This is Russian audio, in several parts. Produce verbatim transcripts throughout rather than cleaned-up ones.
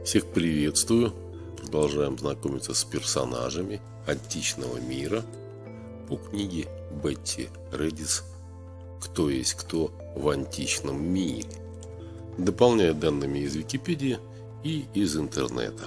Всех приветствую! Продолжаем знакомиться с персонажами античного мира по книге Бетти Редис «Кто есть кто в античном мире», дополняя данными из Википедии и из интернета.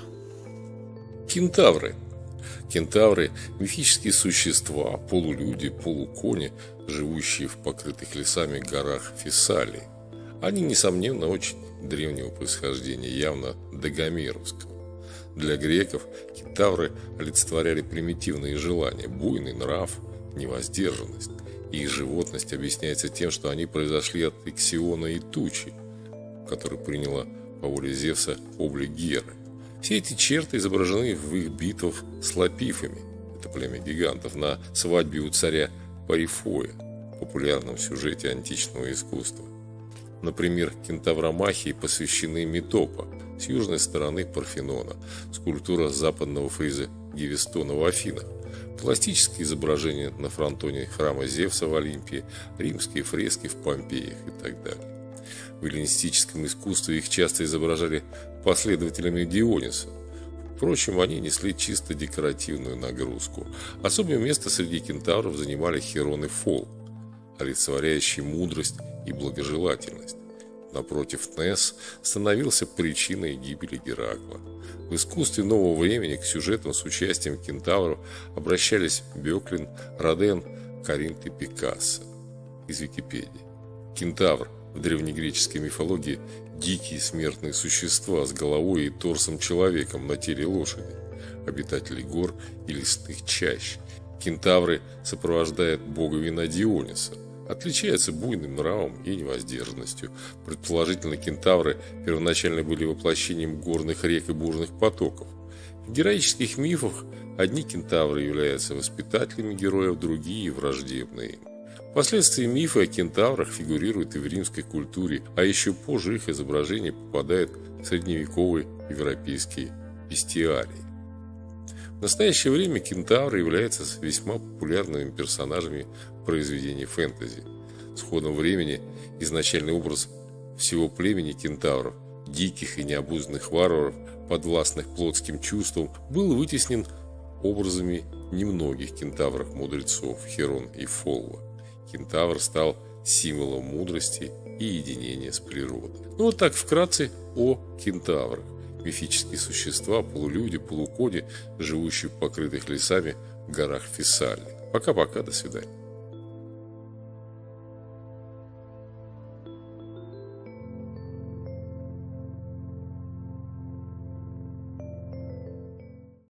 Кентавры. Кентавры – мифические существа, полулюди, полукони, живущие в покрытых лесами горах Фессалии. Они, несомненно, очень древнего происхождения, явно догомеровского. Для греков кентавры олицетворяли примитивные желания, буйный нрав, невоздержанность. Их животность объясняется тем, что они произошли от Иксиона и Тучи, которая приняла по воле Зевса облик Геры. Все эти черты изображены в их битвах с лапифами, это племя гигантов, на свадьбе у царя Парифоя, популярном сюжете античного искусства. Например, кентавромахии посвящены Метопа с южной стороны Парфенона, скульптура западного фриза Гефестона в Афинах, пластические изображения на фронтоне храма Зевса в Олимпии, римские фрески в Помпеях и так далее. В эллинистическом искусстве их часто изображали последователями Диониса. Впрочем, они несли чисто декоративную нагрузку. Особое место среди кентавров занимали Херон и Фол, олицетворяющие мудрость и благожелательность. Напротив, Несс становился причиной гибели Геракла. В искусстве нового времени к сюжетам с участием кентавров обращались Бёклин, Роден, Коринт и Пикассо. Из Википедии. Кентавр в древнегреческой мифологии – дикие смертные существа с головой и торсом человеком на теле лошади, обитатели гор и лесных чащ. Кентавры сопровождают бога вина Диониса, отличаются буйным нравом и невоздержанностью. Предположительно, кентавры первоначально были воплощением горных рек и бурных потоков. В героических мифах одни кентавры являются воспитателями героев, другие – враждебные им. Впоследствии мифы о кентаврах фигурируют и в римской культуре, а еще позже их изображения попадают в средневековые европейские бестиарии. В настоящее время кентавры являются весьма популярными персонажами произведений фэнтези. С ходом времени изначальный образ всего племени кентавров, диких и необузданных варваров, подвластных плотским чувствам, был вытеснен образами немногих кентавров-мудрецов Херон и Фолла. Кентавр стал символом мудрости и единения с природой. Ну вот так вкратце о кентаврах. Мифические существа, полулюди, полукони, живущие в покрытых лесами горах Фессалии. Пока-пока, до свидания.